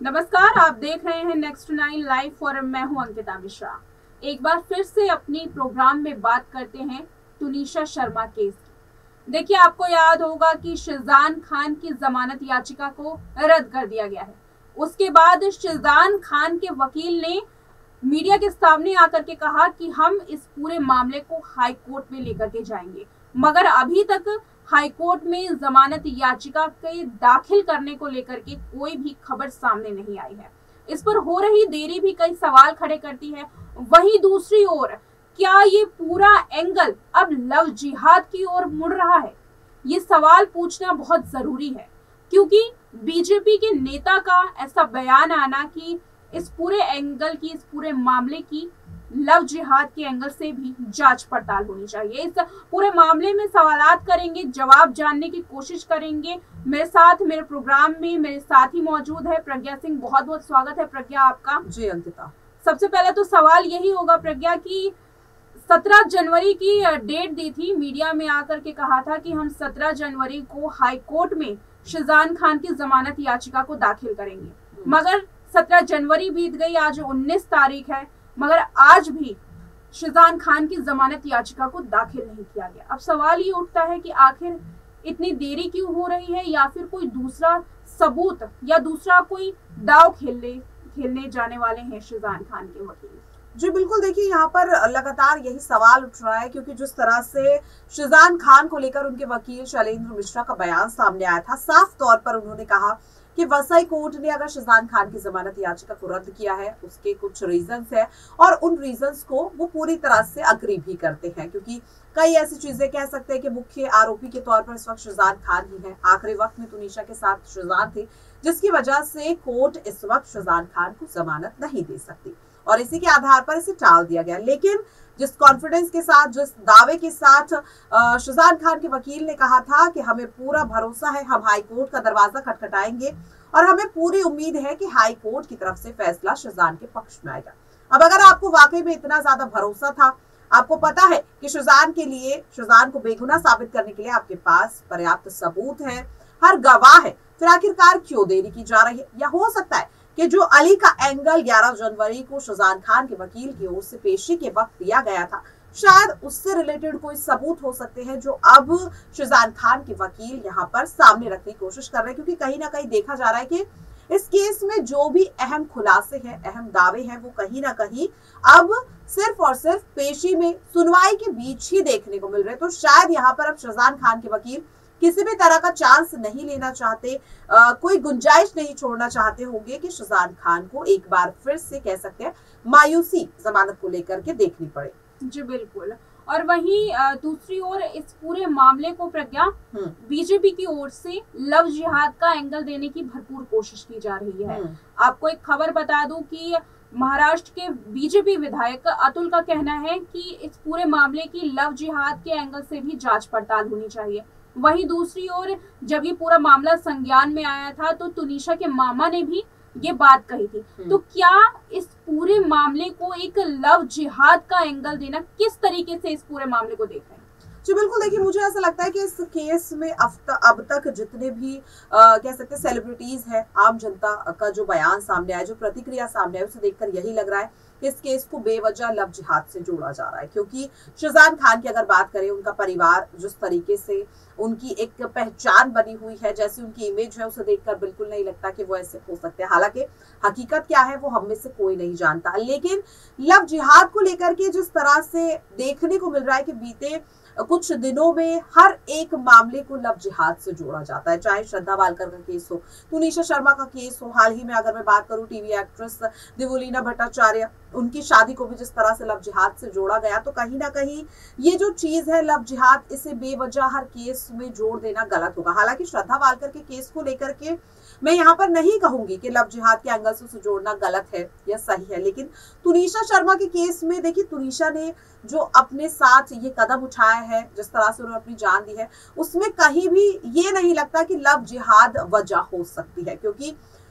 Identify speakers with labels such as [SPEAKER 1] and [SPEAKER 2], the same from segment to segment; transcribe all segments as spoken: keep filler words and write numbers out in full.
[SPEAKER 1] नमस्कार, आप देख रहे हैं नेक्स्ट नाइन लाइव और मैं हूं अंकिता मिश्रा। एक बार फिर से अपनी प्रोग्राम में बात करते हैं तुनिशा शर्मा केस की। देखिए, आपको याद होगा कि शिजान खान की जमानत याचिका को रद्द कर दिया गया है। उसके बाद शिजान खान के वकील ने मीडिया के सामने आकर के कहा कि हम इस पूरे मामले को हाई कोर्ट में लेकर के जाएंगे, मगर अभी तक हाई कोर्ट में जमानत याचिका के दाखिल करने को लेकर के कोई भी खबर सामने नहीं आई है। इस पर हो रही देरी भी कई सवाल खड़े करती है। वहीं दूसरी ओर, क्या ये पूरा एंगल अब लव जिहाद की ओर मुड़ रहा है? ये सवाल पूछना बहुत जरूरी है, क्योंकि बीजेपी के नेता का ऐसा बयान आना कि इस पूरे एंगल की, इस पूरे मामले की लव जिहाद के एंगल से भी जांच पड़ताल होनी चाहिए। इस पूरे मामले में सवालात करेंगे, जवाब जानने की कोशिश करेंगे। मेरे साथ मेरे प्रोग्राम में मेरे साथी मौजूद है प्रज्ञा सिंह। बहुत बहुत स्वागत है प्रज्ञा आपका।
[SPEAKER 2] जी अंकिता,
[SPEAKER 1] सबसे पहले तो सवाल यही होगा प्रज्ञा की सत्रह जनवरी की डेट दी थी, मीडिया में आकर के कहा था कि हम सत्रह जनवरी को हाई कोर्ट में शिजान खान की जमानत याचिका को दाखिल करेंगे, मगर सत्रह जनवरी बीत गई, आज उन्नीस तारीख है, मगर आज भी शिजान खान की जमानत याचिका को दाखिल नहीं किया गया। अब सवाल ये उठता है कि आखिर इतनी देरी क्यों हो रही है, या फिर कोई दूसरा सबूत या दूसरा कोई दाव खेलने खेलने जाने वाले हैं शिजान खान के वकील?
[SPEAKER 2] जी बिल्कुल, देखिए यहाँ पर लगातार यही सवाल उठ रहा है, क्योंकि जिस तरह से शिजान खान को लेकर उनके वकील शैलेंद्र मिश्रा का बयान सामने आया था, साफ तौर पर उन्होंने कहा कि वसई कोर्ट ने अगर शिजान खान की जमानत याचिका को रद्द किया है, उसके कुछ रीजंस है और उन रीजंस को वो पूरी तरह से अग्री भी करते हैं, क्योंकि कई ऐसी चीजें कह सकते हैं कि मुख्य आरोपी के तौर पर इस वक्त शिजान खान ही है। आखिरी वक्त में तुनिशा के साथ शिजान थे, जिसकी वजह से कोर्ट इस वक्त शिजान खान को जमानत नहीं दे सकती और इसी के आधार पर इसे टाल दिया गया। लेकिन जिस कॉन्फिडेंस के साथ, जिस दावे के साथ शिजान खान के वकील ने कहा था कि हमें पूरा भरोसा है, हम हाई कोर्ट का दरवाजा खटखटाएंगे और हमें पूरी उम्मीद है कि हाई कोर्ट की तरफ से फैसला शिजान के पक्ष में आएगा। अब अगर आपको वाकई में इतना ज्यादा भरोसा था, आपको पता है कि शिजान के लिए, शिजान को बेगुनाह साबित करने के लिए आपके पास पर्याप्त सबूत है, हर गवाह है, फिर आखिरकार क्यों देरी की जा रही है? या हो सकता है कि जो अली का एंगल ग्यारह जनवरी को शिजान खान के वकील की ओर से पेशी के वक्त दिया गया था, शायद उससे रिलेटेड कोई सबूत हो सकते हैं जो अब शिजान खान के वकील यहाँ पर सामने रखने की कोशिश कर रहे हैं, क्योंकि कहीं ना कहीं देखा जा रहा है कि इस केस में जो भी अहम खुलासे हैं, अहम दावे हैं, वो कहीं ना कहीं अब सिर्फ और सिर्फ पेशी में, सुनवाई के बीच ही देखने को मिल रहे हैं। तो शायद यहाँ पर अब शिजान खान के वकील किसी भी तरह का चांस नहीं लेना चाहते, आ, कोई गुंजाइश नहीं छोड़ना चाहते होंगे कि शिजान खान को एक बार फिर से कह सकते हैं मायूसी जमानत को लेकर के देखनी पड़े।
[SPEAKER 1] जी बिल्कुल। और वहीं दूसरी ओर इस पूरे मामले को प्रज्ञा बीजेपी की ओर से लव जिहाद का एंगल देने की भरपूर कोशिश की जा रही है। आपको एक खबर बता दूं कि महाराष्ट्र के बीजेपी विधायक अतुल का कहना है कि इस पूरे मामले की लव जिहाद के एंगल से भी जांच पड़ताल होनी चाहिए। वहीं दूसरी ओर, जब ये पूरा मामला संज्ञान में आया था तो तुनिशा के मामा ने भी ये बात कही थी। तो क्या इस पूरे मामले को एक लव जिहाद का एंगल देना, किस तरीके से इस पूरे मामले को देख रहे हैं?
[SPEAKER 2] जी बिल्कुल, देखिए मुझे ऐसा लगता है कि इस केस में अब तक जितने भी आ, कह सकते हैं सेलिब्रिटीज हैं, आम जनता का जो बयान सामने आया, जो प्रतिक्रिया सामने आई, उसे देखकर यही लग रहा है कि इस केस को बेवजह लव जिहाद से जोड़ा जा रहा है। क्योंकि शिजान खान की अगर बात करें, उनका परिवार जिस तरीके से, उनकी एक पहचान बनी हुई है, जैसी उनकी इमेज है, उसे देखकर बिल्कुल नहीं लगता कि वो ऐसे हो सकते हैं। हालांकि हकीकत क्या है वो हम में से कोई नहीं जानता, लेकिन लव जिहाद को लेकर के जिस तरह से देखने को मिल रहा है कि बीते कुछ दिनों में हर एक मामले को लव जिहाद से जोड़ा जाता है, चाहे श्रद्धा वालकर का केस हो, तुनिशा शर्मा का केस हो, हाल ही में अगर मैं बात करूं टीवी एक्ट्रेस देवोलीना भट्टाचार्य, उनकी शादी को भी जिस तरह से लव जिहाद से जोड़ा गया, तो कहीं ना कहीं ये जो चीज है लव जिहाद, इसे बेवजह हर केस में जोड़ देना गलत होगा। हालांकि श्रद्धा वालकर के केस को लेकर के मैं यहाँ पर नहीं कहूंगी कि लव जिहाद के एंगल से उसे जोड़ना गलत है या सही है, लेकिन तुनिशा शर्मा के केस में देखिए, तुनिशा ने जो अपने साथ ये कदम उठाया है, जिस तरह से उन्होंने अपनी जान दी है, उसमें कहीं भी ये नहीं लगता कि लव जिहाद वजह हो सकती है। क्योंकि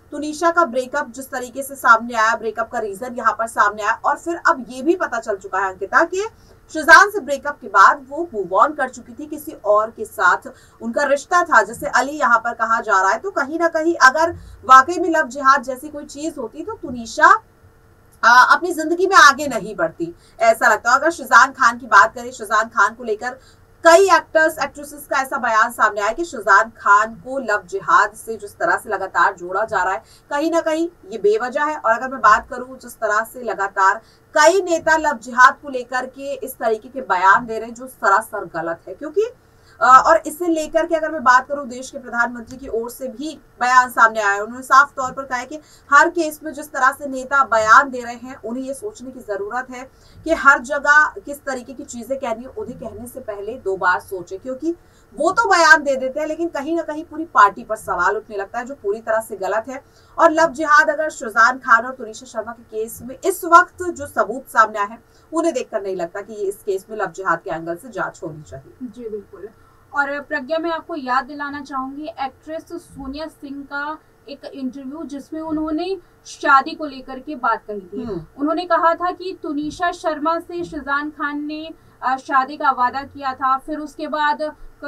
[SPEAKER 2] तुनिशा का ब्रेकअप जिस तरीके से सामने आया, ब्रेकअप का रीजन यहाँ पर सामने आया, और फिर अब ये भी पता चल चुका है अंकिता कि शिजान से ब्रेकअप के बाद वो मूव ऑन कर चुकी थी, किसी और के साथ उनका रिश्ता था, जैसे अली यहाँ पर कहा जा रहा है। तो कहीं ना कहीं अगर वाकई में लव जिहाद जैसी कोई चीज होती तो तुनिशा आ, अपनी जिंदगी में आगे नहीं बढ़ती, ऐसा लगता है। अगर शिजान खान की बात करें, शिजान खान को लेकर कई एक्टर्स एक्ट्रेसेस का ऐसा बयान सामने आया कि शिजान खान को लव जिहाद से जिस तरह से लगातार जोड़ा जा रहा है, कहीं ना कहीं ये बेवजह है। और अगर मैं बात करूं जिस तरह से लगातार कई नेता लव जिहाद को लेकर के इस तरीके के बयान दे रहे हैं जो सरासर गलत है, क्योंकि और इसे लेकर के अगर मैं बात करूं देश के प्रधानमंत्री की ओर से भी बयान सामने आया। उन्होंने साफ तौर पर कहा है कि हर केस में जिस तरह से नेता बयान दे रहे हैं उन्हें ये सोचने की जरूरत है कि हर जगह किस तरीके की चीजें कहनी है, उन्हें कहने से पहले दो बार सोचे, क्योंकि वो तो बयान दे देते हैं लेकिन कहीं ना कहीं पूरी पार्टी पर सवाल उठने लगता है, जो पूरी तरह से गलत है। और लव जिहाद अगर शिजान खान और तुनिशा शर्मा के केस में इस वक्त जो सबूत सामने आए हैं उन्हें देखकर नहीं लगता कि ये इस केस में लव जिहाद के एंगल से जांच होनी चाहिए।
[SPEAKER 1] जी बिल्कुल। और प्रज्ञा, मैं आपको याद दिलाना चाहूंगी एक्ट्रेस सोनिया सिंह का एक इंटरव्यू जिसमें उन्होंने शादी को लेकर के बात कही थी। उन्होंने कहा था कि तुनिशा शर्मा से शिजान खान ने शादी का वादा किया था, फिर उसके बाद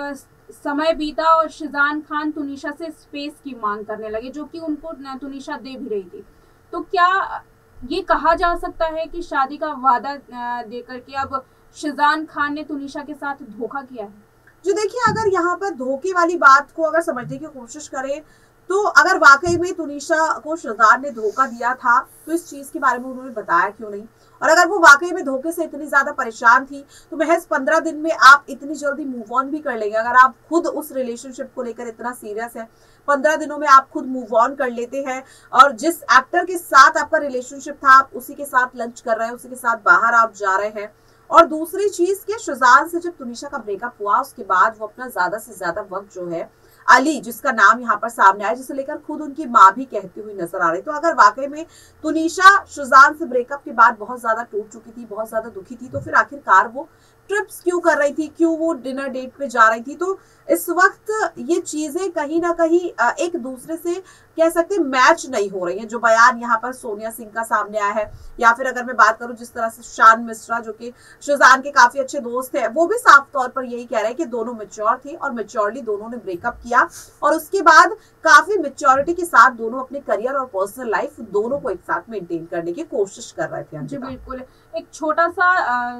[SPEAKER 1] समय बीता और शिजान खान तुनिशा से स्पेस की मांग करने लगे, जो कि उनको तुनिशा दे भी रही थी। तो क्या ये कहा जा सकता है कि शादी का वादा देकर के अब शिजान खान ने तुनिशा के साथ धोखा किया है?
[SPEAKER 2] जो देखिए, अगर यहाँ पर धोखे वाली बात को अगर समझने की कोशिश करें तो अगर वाकई में तुनिशा को शिजान ने धोखा दिया था तो इस चीज के बारे में उन्होंने बताया क्यों नहीं? और अगर वो वाकई में धोखे से इतनी ज्यादा परेशान थी तो महज पंद्रह दिन में आप इतनी जल्दी मूव ऑन भी कर लेंगे। अगर आप खुद उस रिलेशनशिप को लेकर इतना सीरियस है, पंद्रह दिनों में आप खुद मूव ऑन कर लेते हैं, और जिस एक्टर के साथ आपका रिलेशनशिप था आप उसी के साथ लंच कर रहे हैं, उसी के साथ बाहर आप जा रहे हैं। और दूसरी चीज कि शिजान से जब तुनिशा का ब्रेकअप हुआ उसके बाद वो अपना ज्यादा से ज्यादा वक्त जो है अली, जिसका नाम यहाँ पर सामने आया, जिसे लेकर खुद उनकी माँ भी कहती हुई नजर आ रही। तो अगर वाकई में तुनिशा शिजान से ब्रेकअप के बाद बहुत ज्यादा टूट चुकी थी, बहुत ज्यादा दुखी थी, तो फिर आखिरकार वो ट्रिप्स क्यों कर रही थी, क्यों वो डिनर डेट पे जा रही थी? तो इस वक्त ये चीजें कहीं ना कहीं एक दूसरे से कह सकते हैं मैच नहीं हो रही हैं। जो बयान यहाँ पर सोनिया सिंह का सामने आया है, या फिर अगर मैं बात करूं जिस तरह से शान मिश्रा जो कि शिजान के काफी अच्छे दोस्त हैं, वो भी साफ तौर पर यही कह रहे हैं कि दोनों मैच्योर थे और मैच्योरली दोनों ने ब्रेकअप किया, और उसके बाद काफी मैच्योरिटी के साथ दोनों अपने करियर और पर्सनल लाइफ दोनों को एक साथ मेंटेन करने की कोशिश कर रहे थे।
[SPEAKER 1] जी बिल्कुल। एक छोटा सा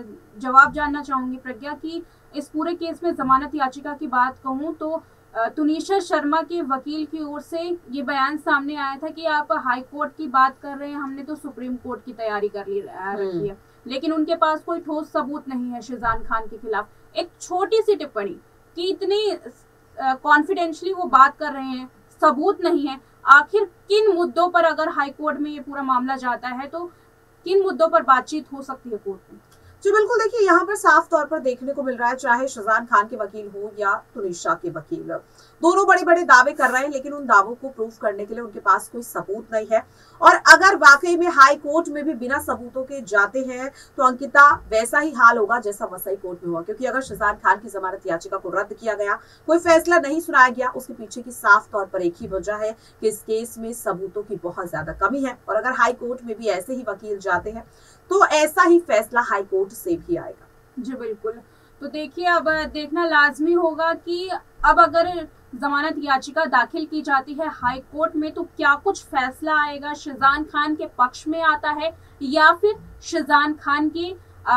[SPEAKER 1] जवाब जानना चाहूंगी प्रज्ञा कि इस पूरे केस में जमानत याचिका की बात कहूं तो तुनिशा शर्मा के वकील की ओर से ये बयान सामने आया था कि आप हाई कोर्ट की बात कर रहे हैं, हमने तो सुप्रीम कोर्ट की तैयारी कर ली रखी है, लेकिन उनके पास कोई ठोस सबूत नहीं है शिजान खान के खिलाफ। एक छोटी सी टिप्पणी कि इतनी कॉन्फिडेंशली वो बात कर रहे हैं, सबूत नहीं है, आखिर किन मुद्दों पर अगर हाई कोर्ट में ये पूरा मामला जाता है तो किन मुद्दों पर बातचीत हो सकती है कोर्ट में?
[SPEAKER 2] जी बिल्कुल। देखिए, यहाँ पर साफ तौर पर देखने को मिल रहा है, चाहे शिजान खान के वकील हो या तुनिशा के वकील, दोनों बड़े बड़े दावे कर रहे हैं, लेकिन उन दावों को प्रूफ करने के लिए उनके पास कोई सबूत नहीं है। और अगर वाकई में हाई कोर्ट में भी बिना सबूतों के जाते हैं तो अंकिता वैसा ही हाल होगा जैसा वसई कोर्ट में हुआ, क्योंकि अगर शिजान खान की जमानत याचिका को रद्द किया गया, कोई फैसला नहीं सुनाया गया, उसके पीछे की साफ तौर पर एक ही वजह है कि इस केस में सबूतों की बहुत ज्यादा कमी है। और अगर हाई कोर्ट में भी ऐसे ही वकील जाते हैं तो ऐसा ही फैसला हाई कोर्ट से भी आएगा।
[SPEAKER 1] जी बिल्कुल। तो देखिए, अब देखना लाजमी होगा कि अब अगर जमानत याचिका दाखिल की जाती है हाई कोर्ट में तो क्या कुछ फैसला आएगा, शिजान खान के पक्ष में आता है या फिर शिजान खान के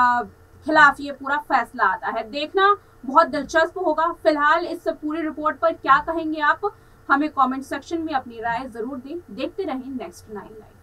[SPEAKER 1] खिलाफ ये पूरा फैसला आता है। देखना बहुत दिलचस्प होगा। फिलहाल इस पूरी रिपोर्ट पर क्या कहेंगे आप, हमें कमेंट सेक्शन में अपनी राय जरूर दें। देखते रहें नेक्स्ट नाइन लाइव।